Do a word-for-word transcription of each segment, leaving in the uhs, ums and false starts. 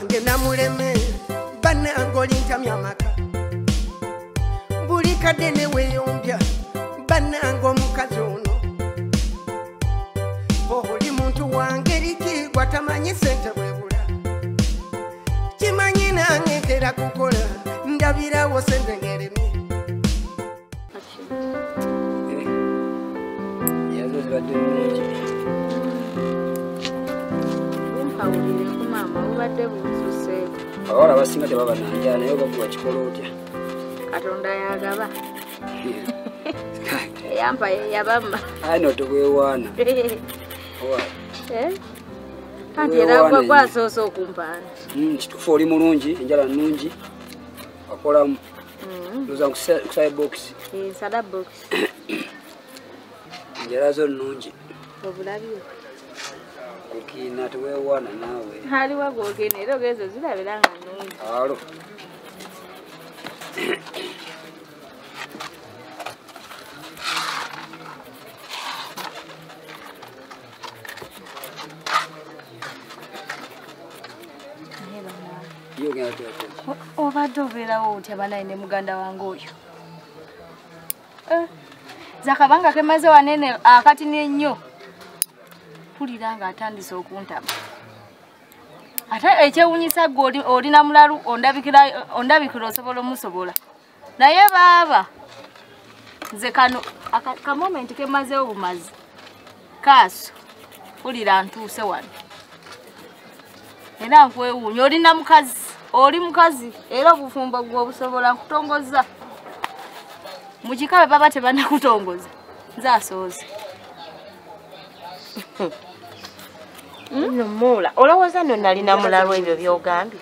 wange namuleme banange olintamya amaka buli kadde ne weeyombya banange omukazi ono oli muntu wange liki gwatamanyi sente bwebula kimanyi nange nkera kukola ndabirawo sente ngeremye yazozibadde mungi mpawulire ku maama obadde bunsuseeko abawala abasinga tebaba nanjala naye obakuwa kikola otya katonda yagaba eyampa yeyabamma ayi no tobwewaana anti era gwe gwasoose okumpaana kituufu oli mulungi enjala nnungi wakolamu loza nkusaye bokisi nsala bokisi enjala zo nnungi obulabyo okiina teweewaana naawe aliwo gwogenda era ogezo zirabira nga nnungi alo obadde obeerawo otya banayi ne muganda wange oyo zakabanga kemaze wanene akati n'ennyo mpulira nga atandise okuntama ate ekyewunyisa gwe olina mulalu ondabikira osobola omusobola naye baaba nze kano kamomenti kemazewo bumazi kaaso mpulira ntuuse wano era nkwewuunya olina mukazi oli mukazi era obufumbo gwe obusobola nkutongoza mu kika bwe baba tebanakutongoza nze asooze nno muula olowooza nno nalina mulalu ebyo by'ogambye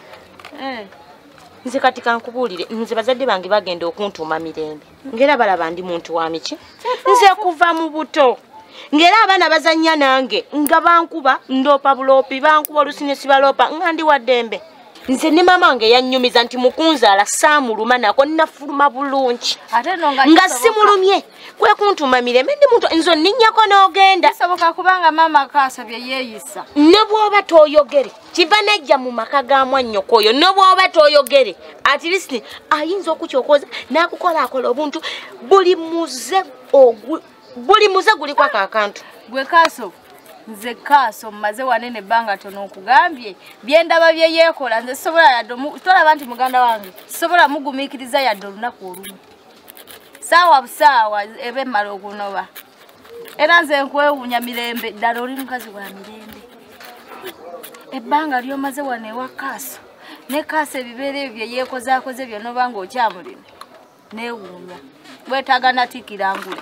nze kati kankubuulire nze bazadde bange bagenda okuntuuma mirembe ng'era balaba ndi muntu wa miki nze kuva mu buto ng'era abaana bazannya nange nga bankuba ndoopa buloopi bankuba olusinye sibaloopa nga ndi wa ddembe nze ne mama wange yannyumiza nti mukunzaala saamuluma nako nnafuluma bulungi nga simulumye kwe kuntuma mirembe ndi muntu nzo nninnyako n'ogenda kisoboka kubanga mama kaasabye yeeyisa ne bw'oba tooyogere kiva najja mu maka ga mwannyoko oyo ne bw'oba tooyogere at least ayinza okukyokoza n'akukola akola obuntu buli muze buli muze guliko akantu gwe kaaso nze kaaso mmaze wanene ebbanga tono okugambye byendaba bye yeekola nze sisobola yadde tolaba nti muganda wange sisobola mugumiikiriza yadde olunaku olumu saawa busaawa eba emmala okunoba era nze nkwewuunya mirembe ddala oli mukazi wa mirembe ebbanga lyomaze wano ewa kaaso ne kaaso ebibeera ebyo bye yeekozaakoze byonna oba nga okyamulina neewuunya bwetaaga natikira ngule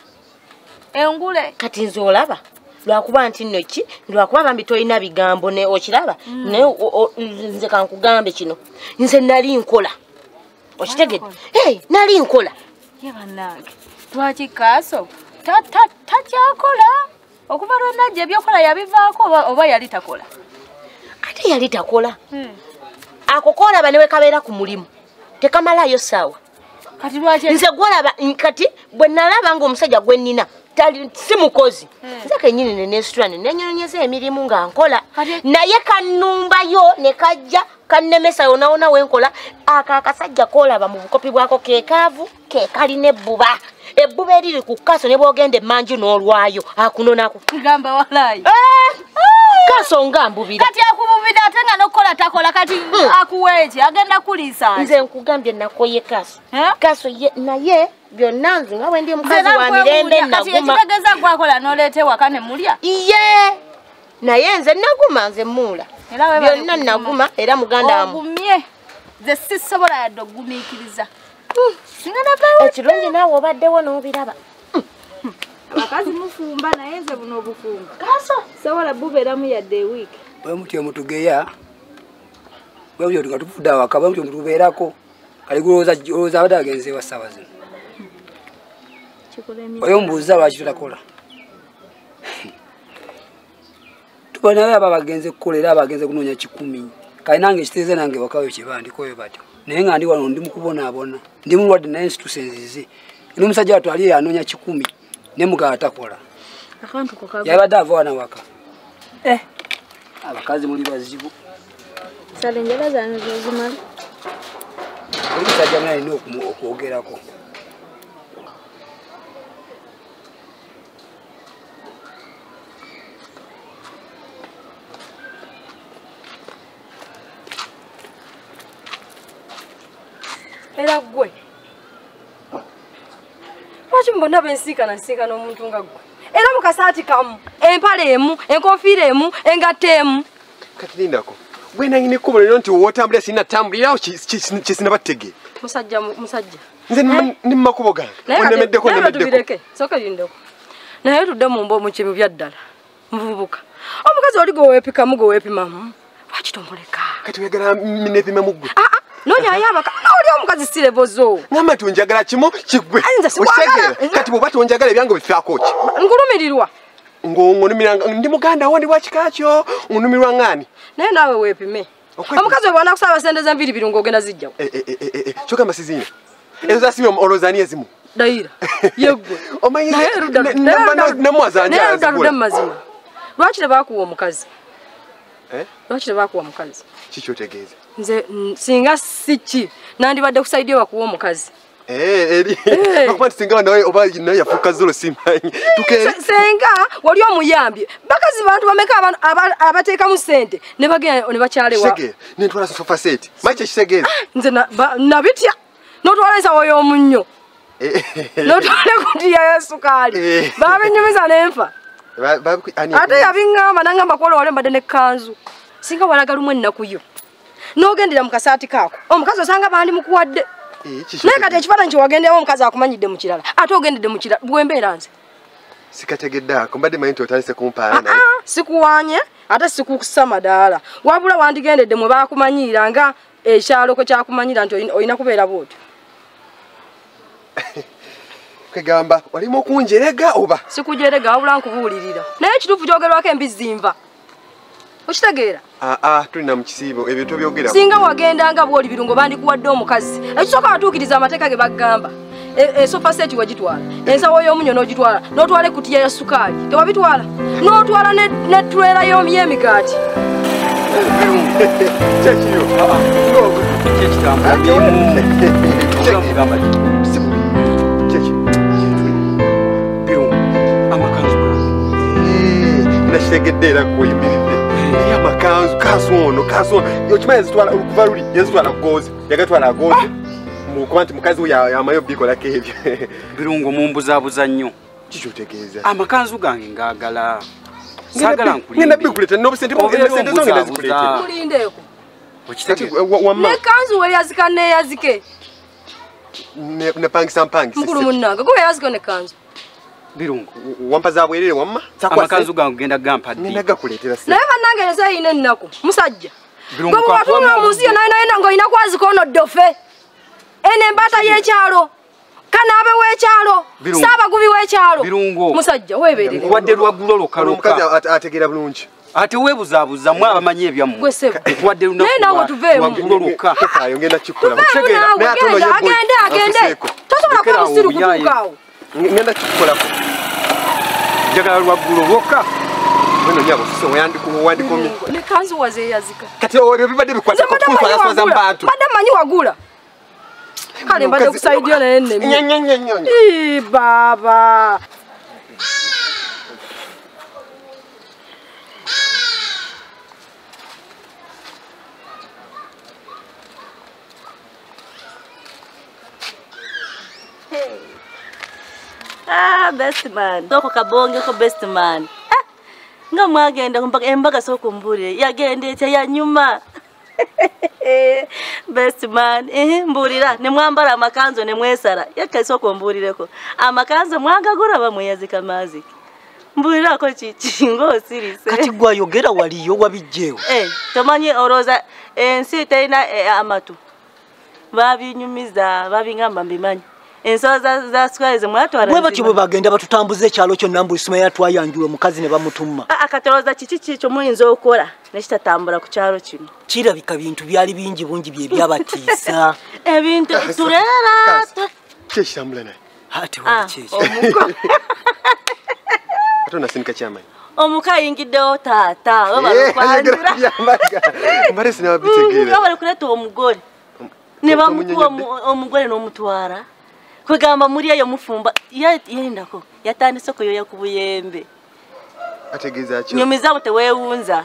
engule kati nze olaba lwakuba nti nno ki lwakuba bambi tolina bigambo ne okiraba naye nze kankugambe kino nze nali nkola okitegedde hey nali nkola ye bannange lwaki kaaso takyakola okuva lwenajja ebyokola yabivaako oba yali takola ate yali takola ako koolaba ne wekabeera ku mulimu tekamalayo ssaawa kati lwaki nze gwolaba kati bwe nalaba ng'omusajja gwe nnina si mukozi nze kennyini ne nesitulane nenyonyeza emirimu nga nkola naye kannumbayo ne kajja kannemesa yonaona wenkola aka akasajja koolaba mu bukopi bwako keekaavu keekalina ebbuba ebbuba eriri ku kaso ne bwogenda emmanju n'olwayo akunonako gamba walayi kaso nga mbubira kati akububira ate nga nokukola takola kati akuweeki agenda kuliisa nze nkugambye nakoye kaso kaso naye byonna nze nga bwe ndi mukazi wa mirembe naguma ekitegeeza gwakola n'oleeta ewaka ne mulya ye naye nze naguma nze muula byonna naguma era muganda wamu ogumye nze sisobola yadde okugumiikiriza ekirungi naawe obaddewo n'obiraba abakazi mufumba naye nze buno obufumba sobola bubeeramu yadde ewiiki bwe mutyo mutugeya bwe mutyo nga tuvudde awaka bwe mutyo mutubeerako kali gulowooza abadde agenze ewa ssaawa zino oyo mubuuza lwaki tutakola tuba naye aba bagenze kukola era abagenze kunoonya kikumi kali nange ekiteeze nange wakayo kyebandikoyo batyo naye nga ndi wano ndi mukubonaabona ndi mulwadde naye nsituse nzize n'omusajja watwaliyo yanoonya kikumi ne mugala takola yabadde ava wana waka abakazi muli bazibu Sale njala zange zozimala. Omusajja mwana alina okwogerako. Era gwe. Lwaki mbona bensinkana nsinkana omuntu nga gwe? Era mu kasaati kamu, empale emu, enkofiira emu, engatta emu. Kati lindako. Gwe nange nekkubo lero nti wotambulira sina tambulirawo kisinabategere. Musajja musajja. Nze ndi mu makubo gange. Onemeddeko onemeddeko. Soka lindako. Naye tudde mu mbo mu kimu bya ddala. Muvubuka. Omukazi oli gwe weepikamu gwe weepimamu. Lwaki tomuleka? Kati oyagala minepima mu ggwe. Ah ah. Nonya yabaka. Oli omukazi sire bozo. Ngamba tunjagala kimo kigwe. Otegere. Kati bwe batonjagala ebyango bifako ki? Ngulumirirwa. Ngongonumira ndi muganda wondi wakikakyo unumirwa ngani? Naye nawe weepime. Omukazi obwana kusaba sente za mbiri birungo ogenda zijjawo. Eh eh eh eh. Choka masizina. Ezo zasimi olozani ezimu. Daira. Yegwe. Omanyi naye ruda. Ne mwazanja. Naye ruda ruda mazima. Lwaki tebakuwa omukazi? Eh? Lwaki tebakuwa omukazi? Kiki otegeeza? Nze singa siki nandibadde kusaidia bakuwa omukazi. Eh eri. Bakubati singa nawe oba naye yafuka zolo simanyi. Tukere. Senga wali omuyambye. Bakazi bantu bameka abateeka mu sente ne bagenda ne bakyalewa. Shege. Nentwala sofa set. Mache kisegeeza. Nze nabitya. Notwala ensawo y'omunnyo. Notwala kutiya ya sukali. Babinyumiza n'enfa. Ate yabingamba nangamba kola wale mbadde ne kanzu. Singa walaga lumwe nnaku yo. N'ogendera mu kasaati kaako. Omukazi osanga bandi mukuwadde. Naye kati ekifaananyi kye wagendewo omukazi akumanyidde mu kirala. Ate ogendedde mu kirala bwembeera nze. Sikategeddaako mbadde manyi nti otandise kumpaana. Sikuwanye ate sikukussa madaala. Wabula wandigendedde mwe baakumanyiira nga ekyalo kwe kyakumanyira nti olina kubeera bw'otyo. Kwegamba walimu okunjerega oba? Sikujerega wabula nkubuulirira. Naye ekituufu kyogerwako embizzi nva. Okitegeera? Ah ah tulina mu kisiibo ebyo tobyogera. Singa wagendanga bw'oli birungo bandikuwadde omukazi. Ekisooka watuukiriza amateeka ge bagamba. Esofa set wagitwala. Ensawo y'omunnyo n'ogitwala. N'otwala ekkutiya ya sukaali. Tewabitwala. N'otwala ne trailer y'emigaati. Chekiyo. Ah ah. Ngogo. Chekitamba. Chekitamba. Cheki. Birungo. Amakanzu ga. Eh, nashegeddera kuyimiridde. Ya makanzu kasono kasono. Yokimanyi zitwala okuva luli yazitwala gozi. Yagatwala gozi. Mukwante mukazi uya yamayo bikola kebyo. Birungo mumbuzabuza nnyo. Kiki otegeeza? Amakanzu gange ngagala. Sagala nkulinde. Ngenda bikuleta no sente mo sente zonge ndazikuleta. Mulindeeko. Okitegeeza? Ne kanzu we yazika ne yazike. Ne ne pangisa mpangi. Mukulu munnanga ko yazika ne kanzu. Birungo. Wampa za bwerere wamma? Amakanzu gange genda gampa ddi. Nenda gakuletera sente. Naye bannange nze ine nnako. Musajja. Birungo kwa kwa muziyo nayo nayo ngo ina kwazi kono dofe. Ene mbata y'ekyalo. Kanabe w'ekyalo. Saabagubi w'ekyalo. Birungo. Musajja weberere. Wadde lwagulo lokaloka. Omukazi ategeera bulungi. Ate webuzabuza mwa abamanyi ebyamu. Gwesebo. Wadde lunaku. Naye nawe tuveemu. Wagulo loka. Ayo ngenda kikola. Mutegeera. Naye atono ye boy. Agende agende. Tosobola kuba musiru kutuukaawo. Ngenda kikola ko. Njagala lwagulo loka. Weno nyabo sise wandiko wandikomye. Ne kanzu waze yazika. Kati oyo bibadde bikwata ko kufa yasoza mbantu. Madam manyi wagula. Kale mbadde kusaidia na enne. Nyenyenyenyenye. Ii baba. Ah, best man. Doko kabonge ko best man. Ah, nga mwagenda mpaka embaga soko mbure. Yagende etya ya nyuma. Best man. Eh, mburira ne mwambara amakanzo ne mwesara. Yaka soko mburireko. Amakanzo mwagagura bamwe yazika mazi. Mburira ko chichi ngo sirise. Kati gwa yogera waliyo wabijjewo. Eh, tomanye oroza ensi tena eh, amatu. Babinyumiza, babingamba mbimanyi. Ensoza za squares mwatwara. Bwe bati bwe bagenda batutambuze kyalo kyo nambu Ismail twayanjula mukazi ne bamutuma. Ah akatoloza chichi chicho muyinzo okola nekitatambula ku kyalo kino. Kirabika bintu byali bingi bungi bye byabatiisa. Ebintu turera. Kyeshambula naye. Hati wa chechi. Omuko. Atona sinika kyamani. omukayingiddewo taata obalokwanjira mbale sinababitegeera bali kuleta omugole ne bamukuwa omugole n'omutwala kwegamba muri eyo mufumba yendako yatandise okuyoya ku buyembe ategeeza kyo nyomiza bute weewunza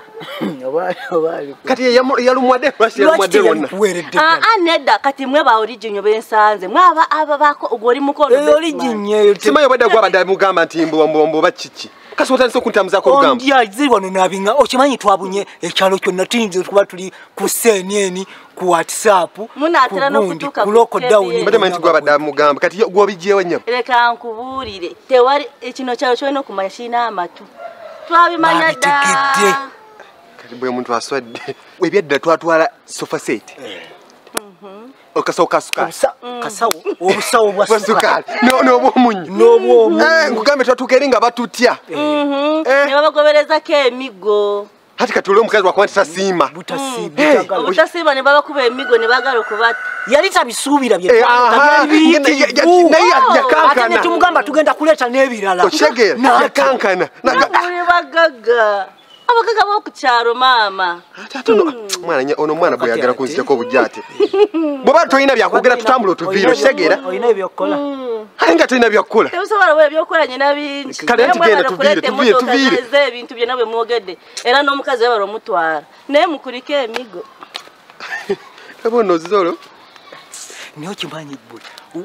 kati yalumwadde lwasi yalumwadde lwonna aa nedda kati mwe ba originyo bensanze mwaba aba bako ogwoli mukolo originyo simayo badde gwabadde mugamba nti mbo bakiki kasi otandise okuntamuzako olugamba ondya ziri wano nabinga okimanyi twabunye ekyalo kyonna tuyinza kuba tuli ku cnn ku whatsapp munaatera n'okutuuka ku lockdown badde manyi gwabadde mugamba kati gwobijjeewo nnyo leka nkubuulire tewali ekino kyalo kyolina okumanya kirina amatu twabimanya dda kati bwe muntu aswadde ebyadda twatwala sofa set okasawo kasukaali kasawo obusawo bwa sukaali n'obwomunyu n'obwomunyu nkugambe twatuuka eri nga batutya ne babagoberezako emigo hati kati oli omukazi wakuba nti tasiima obutasiima ne babakuba emigo ne bagala okubata yali tabisuubira byeyali yakankana tumugamba tugenda kuleeta n'ebirala okitegeera yakankana bagagga abagaga b'okukyalo maama mwana ono omwana bwe yagala kunziteko obujjaate bw'oba tolina byakwogera tutambula otuviire okitegeera olina ebyokukola ate nga tolina byakukola tebusobola bwe ebyokukola nyina bingi kale tugenda tuviire tuviire tuviire ebintu byonna bwe mwogedde era n'omukazi webala omutwala naye mukuliko emigo ebono zolo naye okimanyi ggwe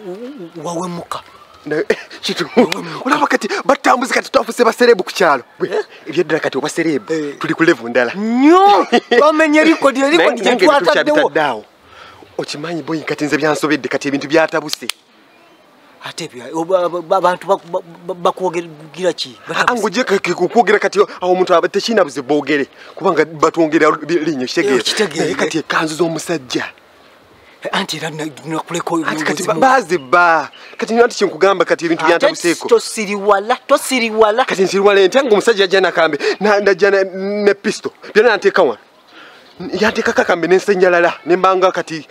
wawemuka kitu olaba kati batambuze kati twafuse baserebu ku kyalo ebyeddala kati obaserebu tuli ku level ndala nnyo bamenye likodi elikodi gyetwataddewo okimanyi boyi kati nze byansobedde kati ebintu byatabuse ate abantu bakwogerera ki anguje kukwogera kati awo omuntu tekina buze boogere kubanga batwongera linyo kitegeere kati ekanzu z'omusajja anti era nakuleko kati baziba kati nati kyenkugamba kati ebintu byantabuseeko tosiriwala tosiriwala kati nsiriwala ente nga omusajja ajja nakambe najja ne pisto byonna nanteeka wano yanteeka kakambe nensenjalala nembanga kati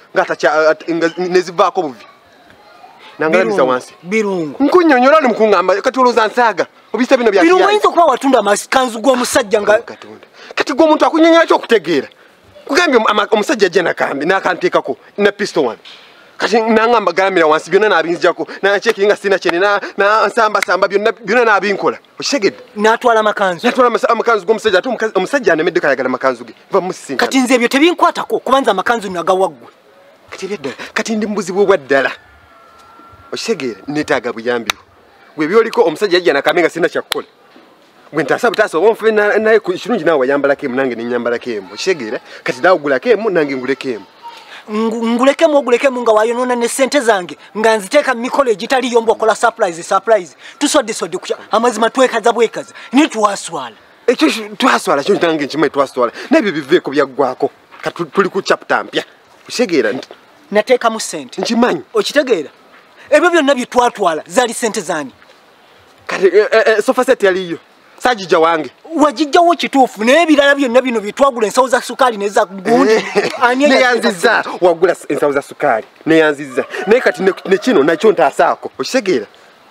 nezivaako buvi nangalamiza wansi birungu nkunyonyola oli mukungamba kati olowooza nsaaga obiyisa bino birungu oyinza okuba watunda amakanzu g'omusajja nga kati g'omuntu akunyonyola kyokutegeera kugambye omusajja ajja nakambe nakanteekako ne pisto wano kati nangamba galamira wansi byonna nabinzijako nakyekinga sina kyene nansambasamba byonna nabinkola okitegedde natwala amakanzu natwala amakanzu g'omusajja ate omusajja anemedde kayagala amakanzu ge va musisinka kati nze ebyo tebinkwatako kubanza amakanzu nagawaggwe kati ebyaddala kati ndi mbuzi bwe bwaddala okitegeera netaaga buyambiro gwe byoliko omusajja ajja nakambe nga sina kyakukola gwe ntaasa butaasa oba nfube naye kirungi naawe wayambalako emu nange nenyambalako emu okitegeera kati naawe ogulako emu nange nguleko emu ngulekemu ogulekemu nga wayonoona ne ssente zange nga nziteeka mu mikolo egitaliyo mbu okola surprise surprise tusoddesodde kukya amazima twekaza bwekaza naye twaswala ekyo twaswala kyo nange nkimanyi twaswala nebyo biveeko byaggwako kati tuli ku chapter mpya okitegeera nateekamu ssente nkimanyi okitegeera ebyo byonna bye twatwala zaali ssente zaani kati sofa set yaliyo sajija wange wajijjawo kituufu naye ebirala byonna bino byetwagula ensawo za sukaali neza gundi neyanziza wagula ensawo za sukaali neyanziza naye kati nekino nakyo ntaasaako okitegeera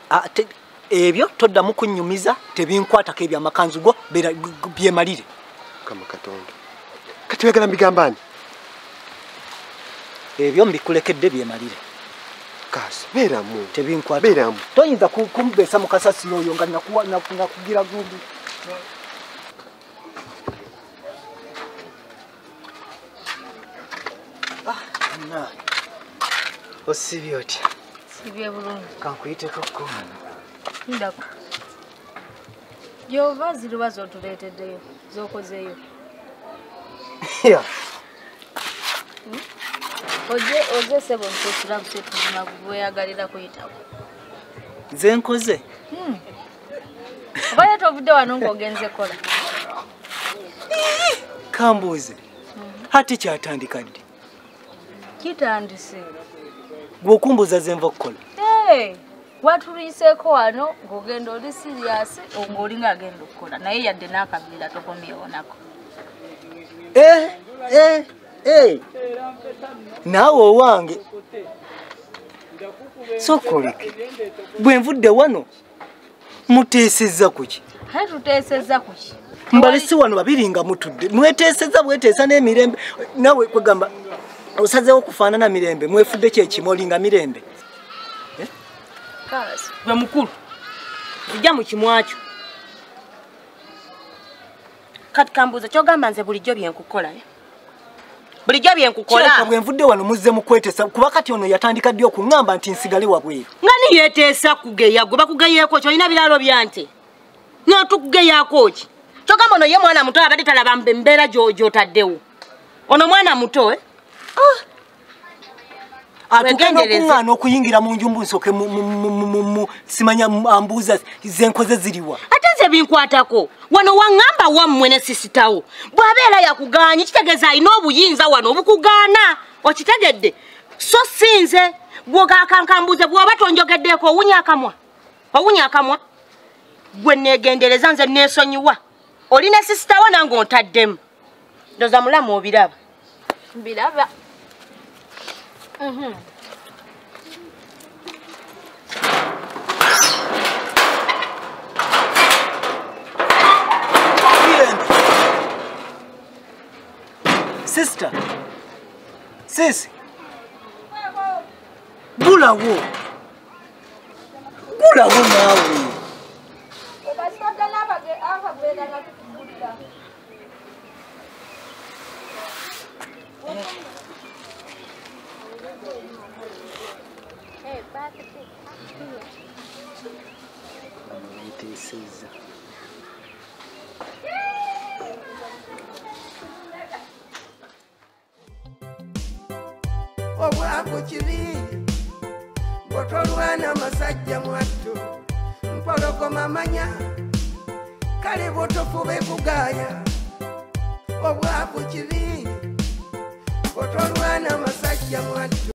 ebyo toddamu kunnyumiza tebinkwatako ebyamakanzu go byemalire kama katonda kati wegala mbigambani ebyo mbikulekedde byemalire kasi beeramu tebinkwata beeramu toyinza kumbeesa mu kasasiro oyo nga nakugira gundi osibye otya sibye bulungi kankuyiteko kkona ndako gyova ziruba zotuleeteddeyo zokozeeyo oje oje sebo ntosira kusetuzima bweyagalira kuyitawo nze nkoze obaye tovudde wano ng'ogenze kola kambuuze hati kyatandika ddi kitandise gweokumbuuza ze nva okukola watuliiseeko wano ng'ogenda oli siriyasi ng'oli ng'agenda okukola naye yadde n'akabiira tokomyewonako naawe owange sokoleke bwe nvudde wano muteesezza kuki Hai tuteseza kuki. Mbalisi wano babiringa mutudde. Mweteseza bwetesa n'emirembe. Nawe kwegamba osazeewo kufaanana mirembe. Mwefudde kye kimolinga mirembe. Eh? Kalas. Gwe mukulu. Bijja mu kimwakyo. Kati kambuuza kyogamba nze bulijjo byenkukola. Bulijjo byenkukola. Kyeka bwe nvudde wano muzze mu kwetesa kuba kati ono yatandika ddi okuŋŋamba nti nsigale wabweru. Ngani yeteesa kugeya gwe bakugeyeeko kyolina biralo byante. N'otukugeyaako ki? Kyogamba ono ye mwana muto abadde talaba mbeera gy'otaddewo. Ono mwana muto eh? Atugenda okuŋŋaana okuyingira mu njumbu nsooke mu simanya ambuuza zenkoze ziriwa. Ate nze binkwatako wano waŋŋamba wammwe ne sisitawo bw'abeera yakugaanyi kitegeeza alina obuyinza wano obukugaana okitegedde so sinze bw'ogaakankambuuze bw'oba tonjogeddeeko owunya akamwa owunya akamwa gwe neegendereza nze neesonyiwa oli ne sisitawo nange ontaddemu ndoza mulamu obiraba Mbiraba. Mhm. Sister. Sis. Gulawo. Gulawo nawe. Obasada nabage ava bweda na tukubulira. Hey, back at it. Obwavu kibi botolwana masajja mwatto mpologoma manya kale botofube kugaya obwavu kibi botolwana masajja mwatto